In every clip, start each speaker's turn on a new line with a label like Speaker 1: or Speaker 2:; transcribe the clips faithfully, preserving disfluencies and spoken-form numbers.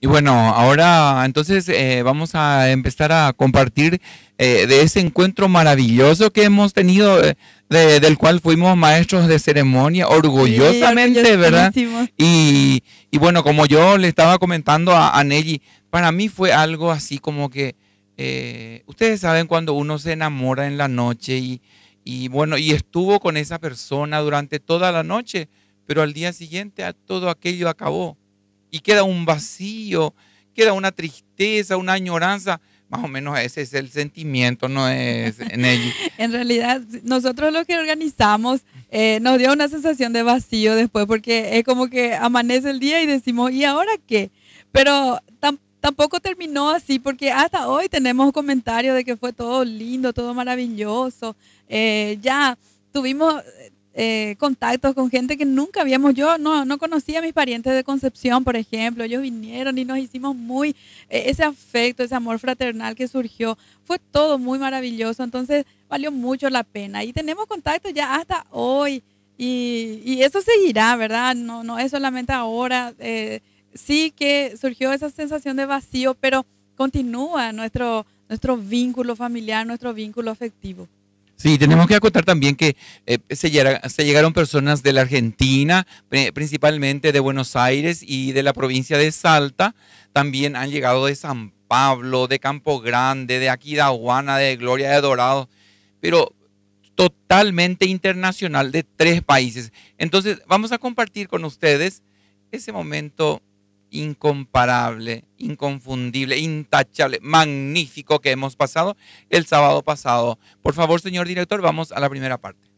Speaker 1: Y bueno, ahora entonces eh, vamos a empezar a compartir eh, de ese encuentro maravilloso que hemos tenido, eh, de- del cual fuimos maestros de ceremonia,
Speaker 2: Sí,
Speaker 1: orgullosamente, ¿verdad?
Speaker 2: orgullosísimos.
Speaker 1: Y, y bueno, como yo le estaba comentando a, a Nelly, para mí fue algo así como que, eh, ustedes saben cuando uno se enamora en la noche y, y bueno, y estuvo con esa persona durante toda la noche, pero al día siguiente a- todo aquello acabó y queda un vacío, queda una tristeza, una añoranza. Más o menos ese es el sentimiento, no es, Nelly.
Speaker 2: En realidad, nosotros lo que organizamos eh, nos dio una sensación de vacío después, porque es como que amanece el día y decimos, ¿y ahora qué? Pero tam- tampoco terminó así, porque hasta hoy tenemos comentarios de que fue todo lindo, todo maravilloso. Eh, ya tuvimos eh, contactos con gente que nunca habíamos, yo no, no conocía a mis parientes de Concepción, por ejemplo, ellos vinieron y nos hicimos muy, eh, ese afecto, ese amor fraternal que surgió, fue todo muy maravilloso, entonces valió mucho la pena y tenemos contacto ya hasta hoy y, y eso seguirá, ¿verdad? No, no es solamente ahora, eh, sí que surgió esa sensación de vacío, pero continúa nuestro, nuestro vínculo familiar, nuestro vínculo afectivo.
Speaker 1: Sí, tenemos que acotar también que eh, se, llega- se llegaron personas de la Argentina, pri- principalmente de Buenos Aires y de la provincia de Salta. También han llegado de San Pablo, de Campo Grande, de Aquidauana, de Gloria de Dorado, pero totalmente internacional de tres países. Entonces, vamos a compartir con ustedes ese momento incomparable, inconfundible, intachable, magnífico que hemos pasado el sábado pasado. Por favor, señor director, vamos a la primera parte.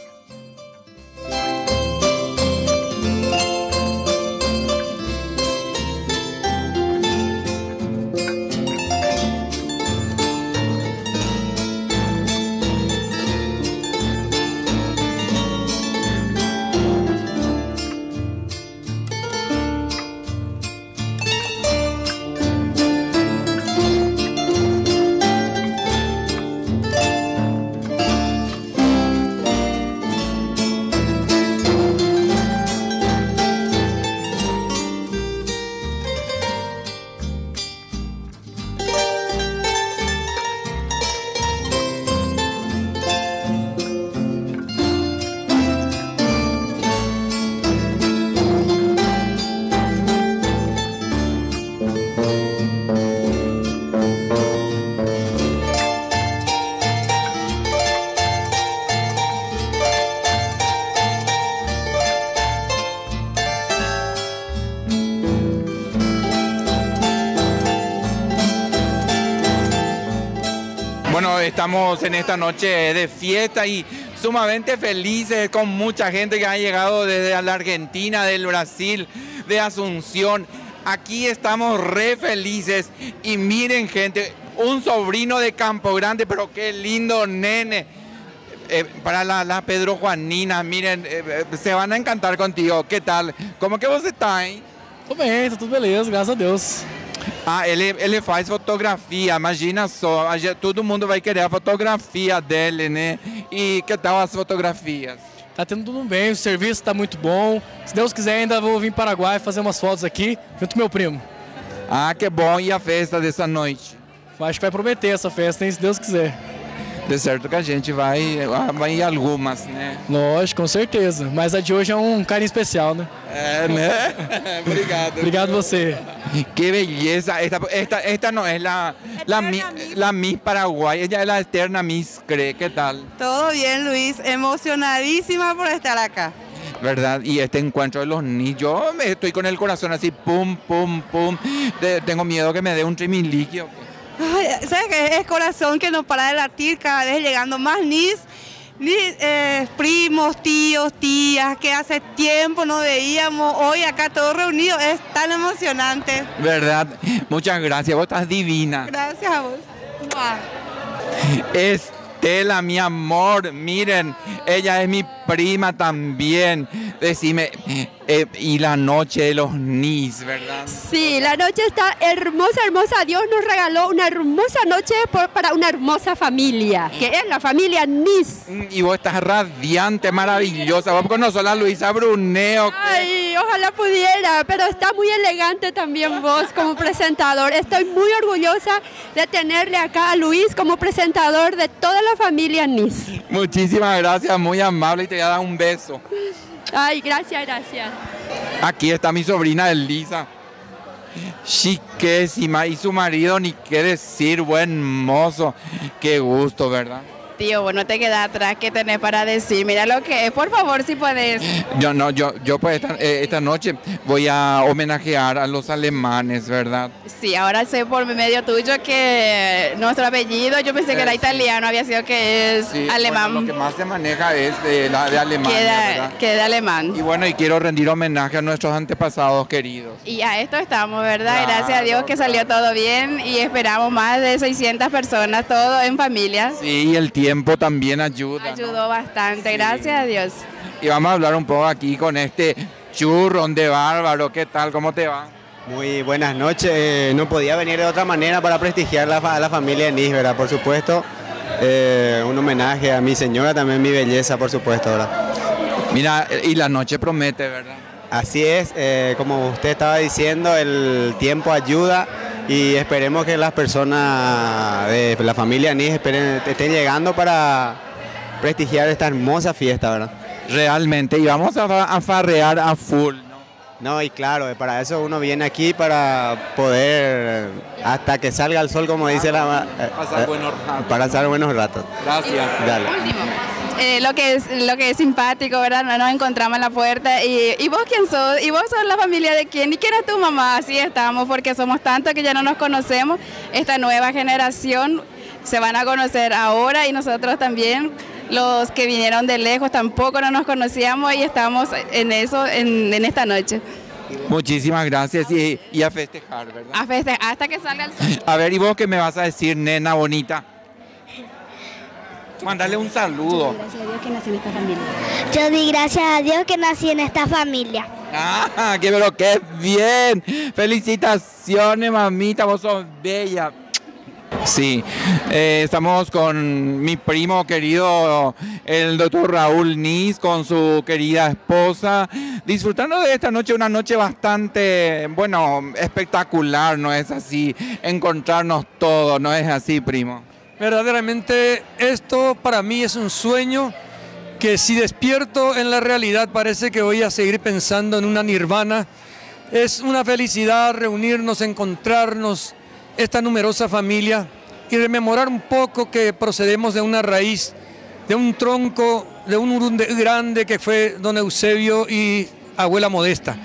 Speaker 1: Bueno, estamos en esta noche de fiesta y sumamente felices con mucha gente que ha llegado desde la Argentina, del Brasil, de Asunción. Aquí estamos re felices y miren gente, un sobrino de Campo Grande, pero qué lindo nene. Eh, para la, la Pedro Juanina, miren, eh, eh, se van a encantar contigo. ¿Qué tal? ¿Cómo que vos estás aí?
Speaker 3: Tô bem, tá tudo beleza, graças a Deus.
Speaker 1: Ah, ele, ele faz fotografia, imagina só, a gente- todo mundo vai querer a fotografia dele, né? E que tal as fotografias?
Speaker 3: Tá tendo tudo bem, o serviço tá muito bom. Se Deus quiser, ainda vou vir para Paraguai fazer umas fotos aqui, junto com meu primo.
Speaker 1: Ah, que bom, e a festa dessa noite?
Speaker 3: Acho que vai prometer essa festa, hein, se Deus quiser.
Speaker 1: De certo que a gente vai, vai em algumas, né?
Speaker 3: Lógico, com certeza. Mas a de hoje é um carinho especial, né?
Speaker 1: É, né? Obrigado.
Speaker 3: Obrigado você.
Speaker 1: Qué belleza. Esta, esta, esta no es la, la, mi- la Miss Paraguay, ella es la eterna Miss Cree. ¿Qué tal?
Speaker 4: Todo bien, Luis. Emocionadísima por estar acá.
Speaker 1: ¿Verdad? Y este encuentro de los niños, yo me estoy con el corazón así, pum, pum, pum. De- tengo miedo que me dé un trimiliquio.
Speaker 4: Ay, ¿sabes qué? Es corazón que no para de latir, cada vez llegando más nis, ni, eh, primos, tíos, tías, que hace tiempo no veíamos. Hoy acá todos reunidos. Es tan emocionante.
Speaker 1: ¿Verdad? Muchas gracias, vos estás divina.
Speaker 4: Gracias a vos. Mua.
Speaker 1: Estela, mi amor, miren, ella es mi prima también. Decime, eh, y la noche de los Nis, ¿verdad?
Speaker 5: Sí, la noche está hermosa, hermosa. Dios nos regaló una hermosa noche por, para una hermosa familia, que es la familia Nis.
Speaker 1: Y vos estás radiante, maravillosa. Vos conoces a la Luisa Bruneo. que-
Speaker 5: Ay, ojalá pudiera, pero está muy elegante también vos como presentador. Estoy muy orgullosa de tenerle acá a Luis como presentador de toda la familia Nis.
Speaker 1: Muchísimas gracias, muy amable, y te voy a dar un beso.
Speaker 5: Ay, gracias, gracias.
Speaker 1: Aquí está mi sobrina Elisa. Chiquésima, y su marido, ni qué decir, buen mozo. Qué gusto, ¿verdad?
Speaker 6: Tío, vos no te quedas atrás, ¿qué tenés para decir? Mira lo que es, por favor, si podés.
Speaker 1: Yo no, yo, yo pues esta, eh, esta noche voy a homenajear a los alemanes, ¿verdad?
Speaker 6: Sí, ahora sé por medio tuyo que nuestro apellido, yo pensé que era
Speaker 1: Eh, sí.
Speaker 6: italiano, había sido que es
Speaker 1: Sí,
Speaker 6: alemán.
Speaker 1: bueno, lo que más se maneja es de, la, de Alemania,
Speaker 6: Queda,
Speaker 1: ¿verdad?
Speaker 6: queda alemán.
Speaker 1: Y bueno, y quiero rendir homenaje a nuestros antepasados queridos.
Speaker 6: Y a esto estamos, ¿verdad?
Speaker 1: Claro,
Speaker 6: Gracias a Dios que salió todo bien y esperamos más de seiscientas personas, todo en familia.
Speaker 1: Sí, y el tiempo también ayuda, ¿no?
Speaker 6: Ayudó bastante,
Speaker 1: Sí.
Speaker 6: gracias a Dios.
Speaker 1: Y vamos a hablar un poco aquí con este churrón de bárbaro. ¿Qué tal? ¿Cómo te va?
Speaker 7: Muy buenas noches. Eh, no podía venir de otra manera para prestigiar la, fa- a la familia Nis, ¿verdad? Por supuesto, eh, un homenaje a mi señora, también mi belleza, por supuesto, ¿verdad?
Speaker 1: Mira, y la noche promete, ¿verdad?
Speaker 7: Así es, eh, como usted estaba diciendo, el tiempo ayuda y esperemos que las personas de la familia Nis esperen- estén llegando para prestigiar esta hermosa fiesta, ¿verdad?
Speaker 1: Realmente, y vamos a, fa- a farrear a full, ¿no?
Speaker 7: No, y claro, eh, para eso uno viene aquí para poder, hasta que salga el sol, como dice la... eh,
Speaker 1: Pasar
Speaker 7: eh,
Speaker 1: buenos ratos.
Speaker 7: Para pasar buenos ratos.
Speaker 1: Gracias.
Speaker 7: Dale.
Speaker 6: Eh, lo que es lo que es simpático, ¿verdad? Nos encontramos en la puerta y, ¿y vos quién sos? ¿Y vos sos la familia de quién? ¿Y quién es tu mamá? Así estamos, porque somos tantos que ya no nos conocemos. Esta nueva generación se van a conocer ahora y nosotros también, los que vinieron de lejos, tampoco no nos conocíamos y estamos en eso en, en esta noche.
Speaker 1: Muchísimas gracias y, y a festejar, ¿verdad?
Speaker 6: A feste- hasta que salga el sol.
Speaker 1: A ver, ¿y vos qué me vas a decir, nena bonita? Mándale un saludo.
Speaker 5: Gracias a Dios que nací en esta familia.
Speaker 8: Yo di gracias a Dios que nací en esta familia.
Speaker 1: Ah, qué pero qué bien. Felicitaciones, mamita, vos sos bella. Sí, eh, estamos con mi primo querido, el doctor Raúl Nis, con su querida esposa, disfrutando de esta noche, una noche bastante, bueno, espectacular, ¿no es así? Encontrarnos todos, ¿no es así, primo?
Speaker 9: Verdaderamente esto para mí es un sueño que si despierto en la realidad parece que voy a seguir pensando en una nirvana. Es una felicidad reunirnos, encontrarnos, esta numerosa familia y rememorar un poco que procedemos de una raíz, de un tronco, de un urunde grande que fue don Eusebio y abuela Modesta.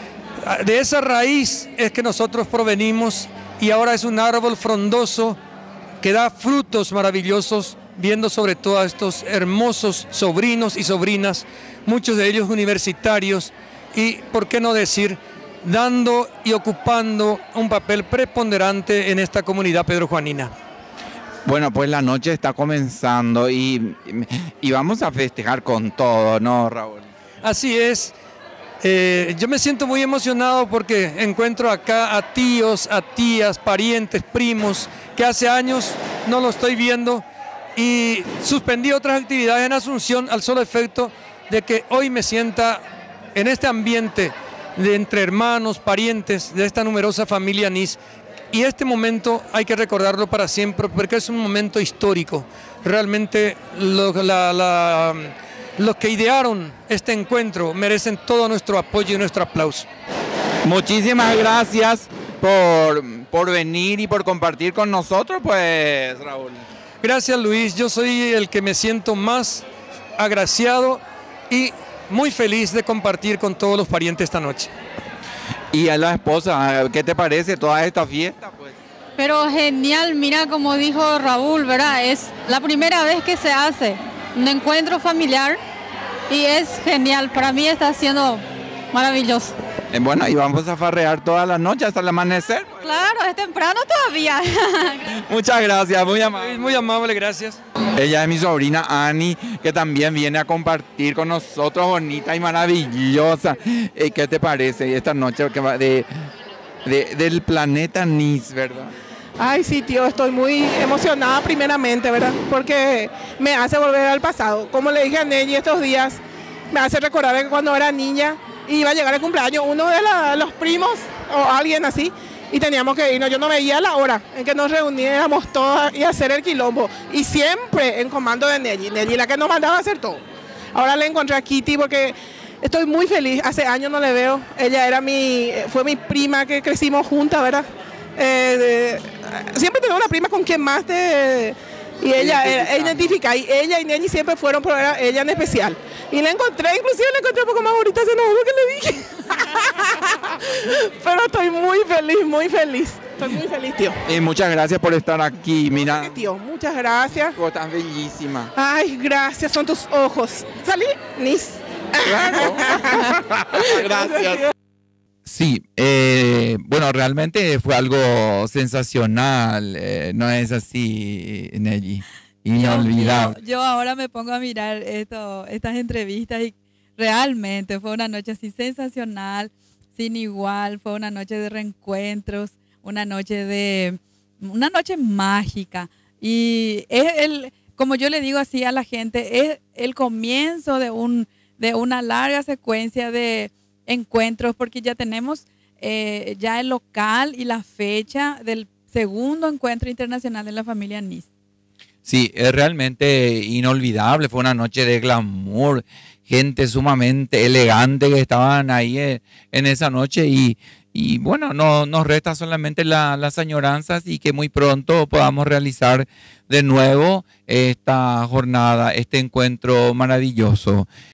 Speaker 9: De esa raíz es que nosotros provenimos y ahora es un árbol frondoso que da frutos maravillosos, viendo sobre todo a estos hermosos sobrinos y sobrinas, muchos de ellos universitarios y, por qué no decir, dando y ocupando un papel preponderante en esta comunidad pedrojuanina.
Speaker 1: Bueno, pues la noche está comenzando y, y vamos a festejar con todo, ¿no, Raúl?
Speaker 9: Así es. Eh, yo me siento muy emocionado porque encuentro acá a tíos, a tías, parientes, primos, que hace años no lo estoy viendo y suspendí otras actividades en Asunción al solo efecto de que hoy me sienta en este ambiente de entre hermanos, parientes de esta numerosa familia Nis. Y este momento hay que recordarlo para siempre porque es un momento histórico. Realmente lo, la, la, los que idearon este encuentro merecen todo nuestro apoyo y nuestro aplauso.
Speaker 1: Muchísimas gracias por, por venir y por compartir con nosotros, pues, Raúl.
Speaker 9: Gracias, Luis. Yo soy el que me siento más agraciado y muy feliz de compartir con todos los parientes esta noche.
Speaker 1: Y a la esposa, ¿qué te parece toda esta fiesta? Pues?
Speaker 2: Pero genial, mira como dijo Raúl, ¿verdad? Es la primera vez que se hace un encuentro familiar y es genial. Para mí está siendo maravilloso.
Speaker 1: Eh, bueno, y vamos a farrear toda la noche hasta el amanecer.
Speaker 10: Claro, es temprano todavía.
Speaker 1: Muchas gracias, muy amable.
Speaker 9: Muy amable, gracias.
Speaker 1: Ella es mi sobrina Ani, que también viene a compartir con nosotros, bonita y maravillosa. Eh, ¿Qué te parece esta noche que va de, de- del planeta Nice, verdad?
Speaker 11: Ay, sí, tío, estoy muy emocionada primeramente, ¿verdad? Porque me hace volver al pasado. Como le dije a Nelly estos días, me hace recordar que cuando era niña iba a llegar el cumpleaños uno de la- los primos o alguien así y teníamos que irnos. Yo no veía la hora en que nos reuniéramos todas y hacer el quilombo. Y siempre en comando de Nelly. Nelly la que nos mandaba a hacer todo. Ahora le encontré a Kitty porque estoy muy feliz. Hace años no le veo. Ella era mi, fue mi prima que crecimos juntas, ¿verdad? Eh, de- siempre tengo una prima con quien más te... Y ella eh, identifica, y ella y Nelly siempre fueron, pero era ella en especial. Y la encontré, inclusive la encontré un poco más bonita, se enojó que le dije. Pero estoy muy feliz, muy feliz. Estoy muy feliz, tío.
Speaker 1: Y muchas gracias por estar aquí, mira.
Speaker 11: Tío, muchas gracias.
Speaker 1: Vos estás bellísima.
Speaker 11: Ay, gracias, son tus ojos. ¿Salí? Nis.
Speaker 1: Claro. Gracias. Sí, eh, bueno, realmente fue algo sensacional, eh, ¿no es así, Nelly? Inolvidable.
Speaker 2: Yo, yo ahora me pongo a mirar esto, estas entrevistas y realmente fue una noche así sensacional, sin igual, fue una noche de reencuentros, una noche de, una noche mágica. Y es el, como yo le digo así a la gente, es el comienzo de un, de una larga secuencia de encuentros, porque ya tenemos eh, ya el local y la fecha del segundo encuentro internacional de la familia Nice.
Speaker 1: Sí, es realmente inolvidable, fue una noche de glamour, gente sumamente elegante que estaban ahí eh, en esa noche y, y bueno, no, nos resta solamente la- las añoranzas y que muy pronto podamos realizar de nuevo esta jornada, este encuentro maravilloso.